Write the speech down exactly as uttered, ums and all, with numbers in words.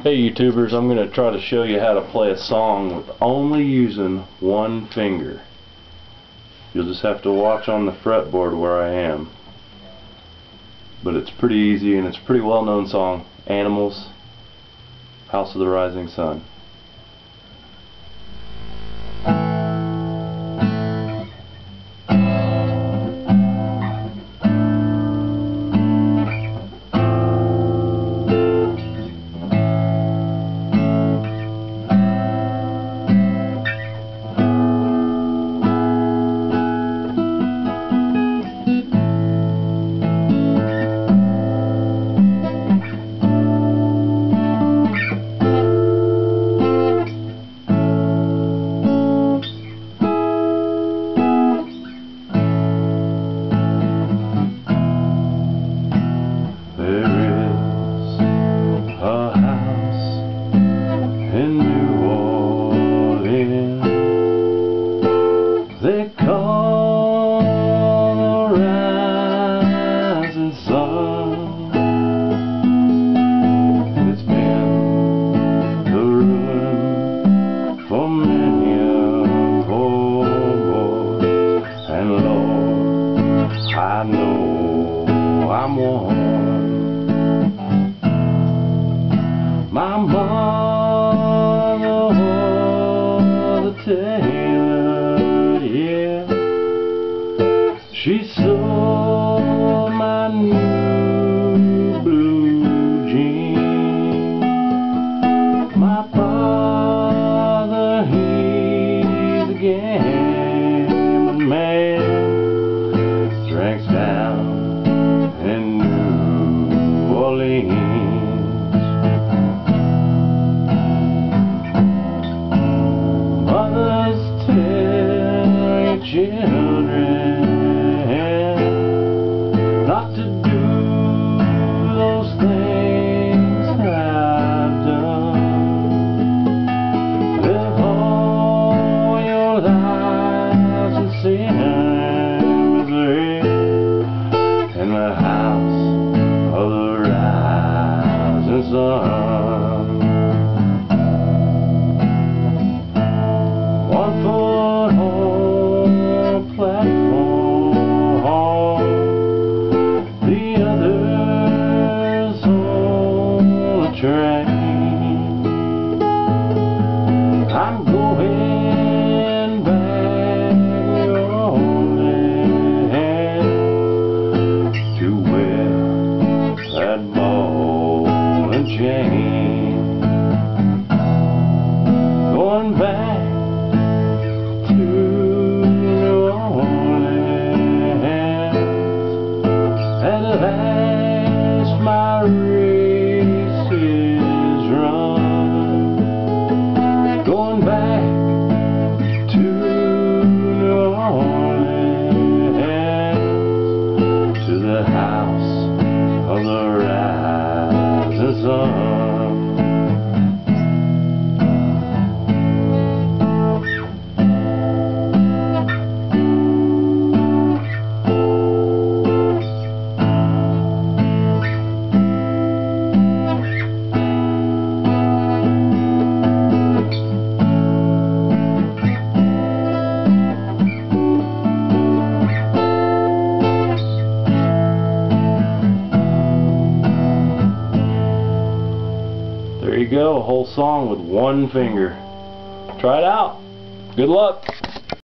Hey YouTubers, I'm going to try to show you how to play a song with only using one finger. You'll just have to watch on the fretboard where I am. But it's pretty easy and it's a pretty well known song. Animals, House of the Rising Sun. They call the rising sun. It's been the ruin for many a poor boy, and Lord, I know I'm one. My mother was a tailor, yeah. She sewed my new blue jeans. My father, he's a gambling man, drinks down in New Orleans. Mothers tell your children not to do those things I've done. Live all your lives in sin and misery in the house of the rising sun. One foot on the platform, train. I'm going back to wear that ball and chain. Going back to New Orleans. At last my race is run. Going back to New Orleans, to the house of the rising sun. There you go, a whole song with one finger. Try it out. Good luck.